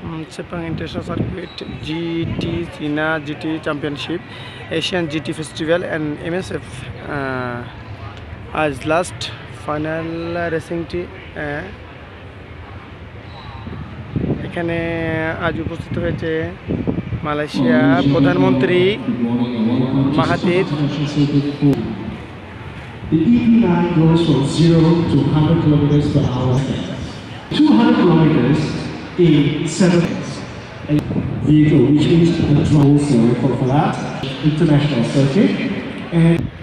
Sepang International Circuit, GT China GT Championship, Asian GT Festival, and MSF as last final racing team. এখানে আজ উপস্থিত হয়েছে Malaysia প্রধানমন্ত্রী Mahathir. The EP9 goes from 0 to 100 kilometers per hour. 200 kilometers in 7 minutes. A vehicle which is a drone for that international circuit. And